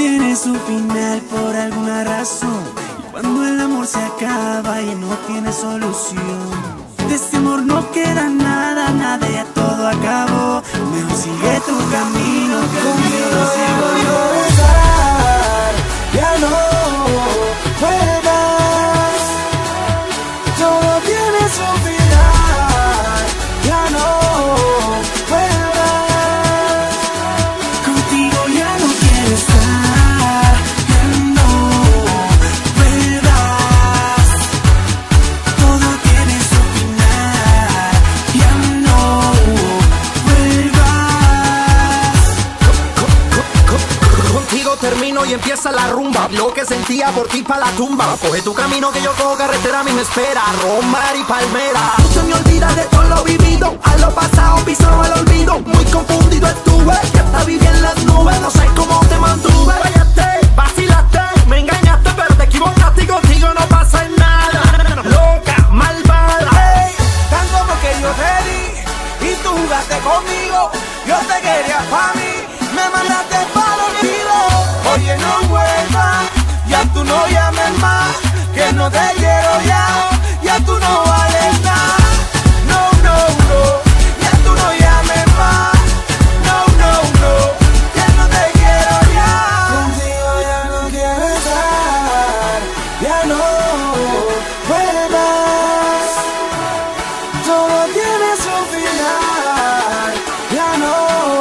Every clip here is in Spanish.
tiene su final por alguna razón. Y cuando el amor se acaba y no tiene solución, de este amor no queda nada, nada, ya todo acabó. Mejor sigue tu camino, que conmigo no sigo yo. Ya no vuelvas, todo tiene su final. Ya no vuelvas, contigo ya no quiero estar. Ya no vuelvas, todo tiene su final. Ya no vuelvas. Contigo termino y empieza la rumba. Lo que sentía por ti pa' la tumba. Coge tu camino que yo cojo carretera, a mí me espera Romar y Palmera. No se me olvida de todo lo vivido. A lo pasado pisado al olvido. Muy confundido estuve, que hasta viví en las nubes. No sé cómo te mantuve. Fallaste, vacilaste, me engañaste, pero te equivocaste y contigo no pasa nada. Loca, malvada. Hey, tanto porque yo te di y tú jugaste conmigo. Yo te quería pa' mí, me mandaste para el olvido. Oye, no vuelvas, ya tú no llames más, que no te quiero ya, ya tú no vales nada. No, no, no, ya tú no llames más. No, no, no, que no te quiero ya. Contigo ya no quiero estar, ya no vuelvas, todo tiene su final. Ya no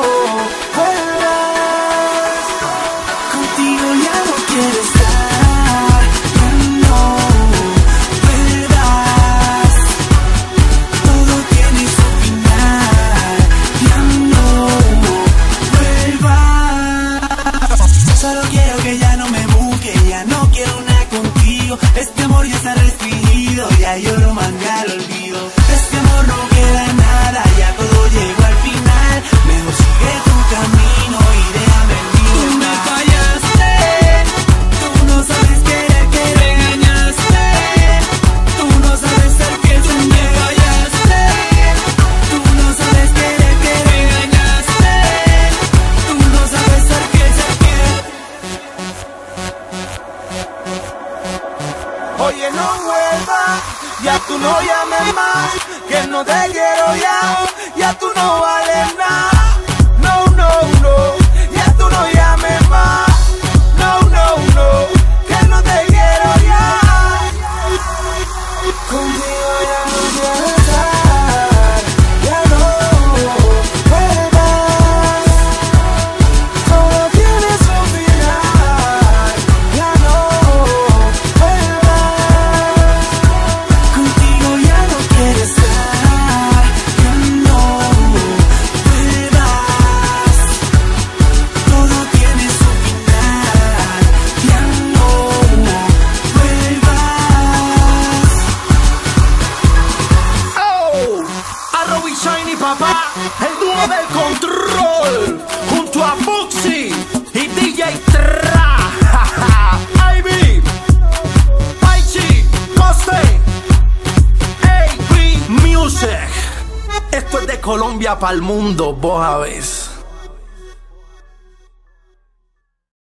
vuelvas, contigo ya no quiero estar. Ya no vuelvas, todo tiene su final. Ya no vuelvas, solo quiero que ya no me busque, ya no quiero nada contigo. Este amor ya está restringido, ya yo lo mandé al olvido. Este amor no queda nada, ya todo llegó al final. Mejor sigue tu camino y déjame el mío. Tú me fallaste, tú no sabes querer, que me engañaste. Tú no sabes ser fiel, tú me fallaste. Tú no sabes querer, que me engañaste. Tú no sabes ser fiel, ser fiel. Oye, no vuelvas, ya tú no llames más, que no te quiero ya, ya tú no vales nada. No, no, no, ya tú no llames más. No, no, no, que no te quiero ya. Contigo ya no quiero estar, ya no vuelvas, todo tiene su final. Ya no vuelvas, contigo ya no quiero estar. Ya no vuelvas, todo tiene su final. Ya no vuelvas. Oh, Arrow y Shiny papá, el dúo del control, junto a Fuxi y DJ Tra. Ivy, Paichi, Coste, AB Music. Esto es de Colombia para el mundo, vos a ver.